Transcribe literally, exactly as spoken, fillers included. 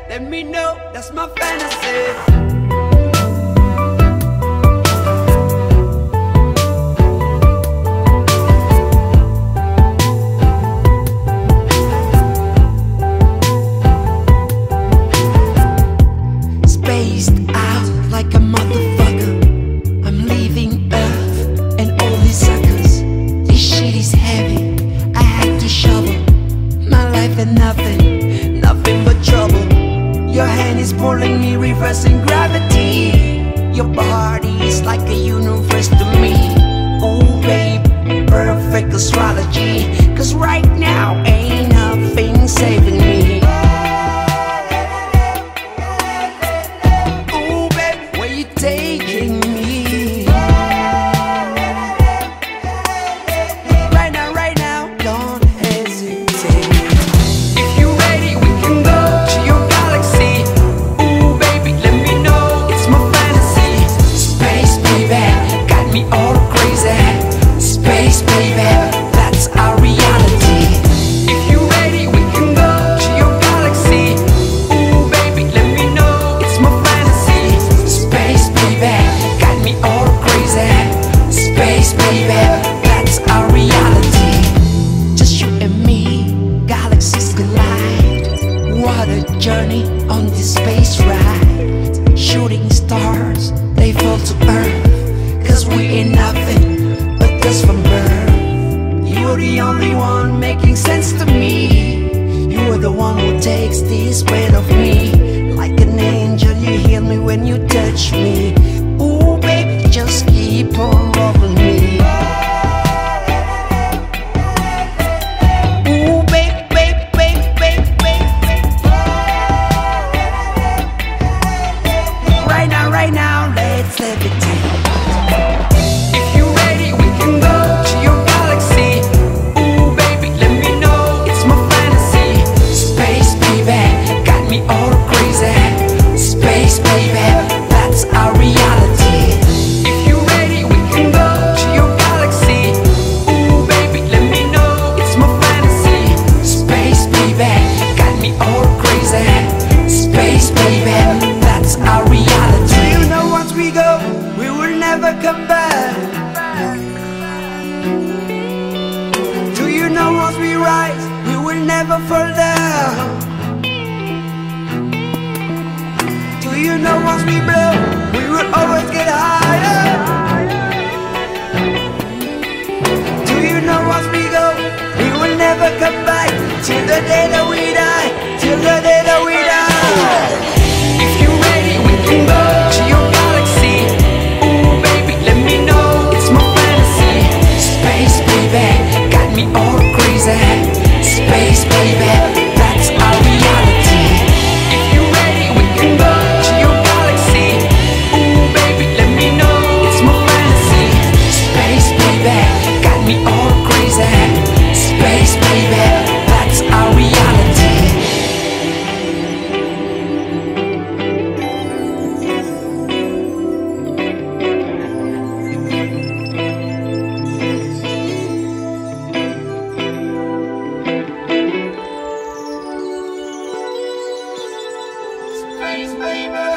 let me know, that's my fantasy. Spaced out like a motherfucker. I'm leaving Earth and all these suckers. This shit is heavy, I had to shovel. My life and nothing, nothing but trouble. Your hand is pulling me, reversing gravity. Your body is like a universe to me. Oh babe, perfect astrology. Cause right now ain't nothing saving me. Oh babe, where you taking me? Right now, right now, don't hesitate. If you're ready, we can go to your galaxy. Ooh baby, let me know, it's my fantasy. Space baby, got me all crazy. Space baby, that's our reality. If you're ready, we can go to your galaxy. Ooh baby, let me know, it's my fantasy. Space baby, got me all crazy. Space baby, that's our reality. Just you and me, galaxies collide. What a journey on this space ride. Shooting stars, they fall to earth. Cause we ain't nothing but dust from birth. You're the only one making sense to me. You're the one who takes this weight off me. Like an angel, you heal me when you touch me. Ooh baby, just keep on loving me. Ooh baby, baby, baby, baby, baby. Right now, right now, let's levitate. If you're ready, we can go to your galaxy. Ooh baby, let me know, it's my fantasy. Space baby, got me all crazy. Space baby, that's our reality. If you're ready, we can go to your galaxy. Ooh baby, let me know, it's my fantasy. Space baby, got me all crazy. Space baby, that's our reality. Do you know once we go, we will never come back? Do you know once we rise, we will never fall down? Do you know once we blow, we will always get higher? Do you know once we go, we will never come back? Till the day that we die, till the day that we die. If you're ready, we can go to your galaxy. Ooh baby, let me know, it's my fantasy. Space baby, got me all crazy. Space baby, that's our reality. If you're ready, we can go to your galaxy. Ooh baby, let me know, it's my fantasy. Space baby, got me all crazy. Space baby, that's our reality. Space baby.